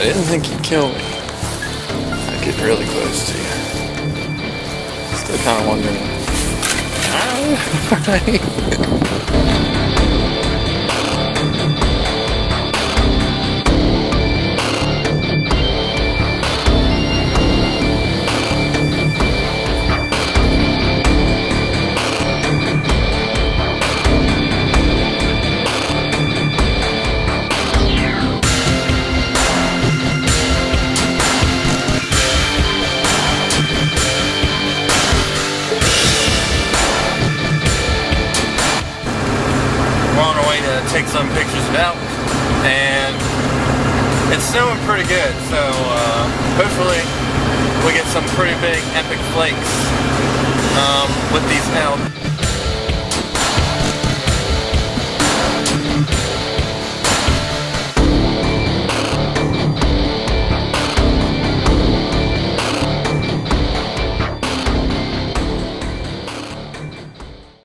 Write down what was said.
I didn't think you'd kill me. I get really close to you. Still kind of wondering. We're on our way to take some pictures of elk, and it's snowing pretty good, so hopefully we get some pretty big epic flakes with these elk.